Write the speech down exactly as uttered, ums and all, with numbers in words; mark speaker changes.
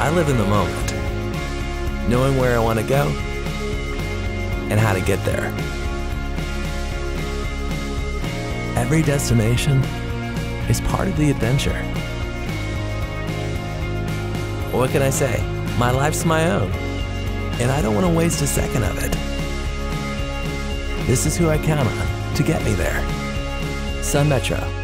Speaker 1: I live in the moment, knowing where I want to go and how to get there. Every destination is part of the adventure. What can I say? My life's my own, and I don't want to waste a second of it. This is who I count on to get me there. Sun Metro.